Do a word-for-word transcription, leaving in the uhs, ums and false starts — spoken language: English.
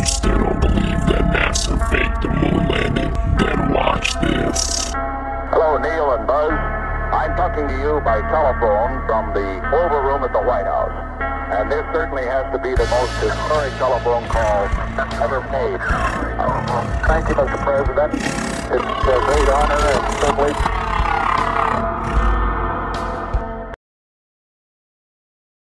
you still don't believe that NASA faked the moon landing, then watch this. Hello, Neil and Buzz. I'm talking to you by telephone from the Oval Room at the White House. And this certainly has to be the most historic telephone call ever made. Uh, thank you, Mister President. It's a great honor and privilege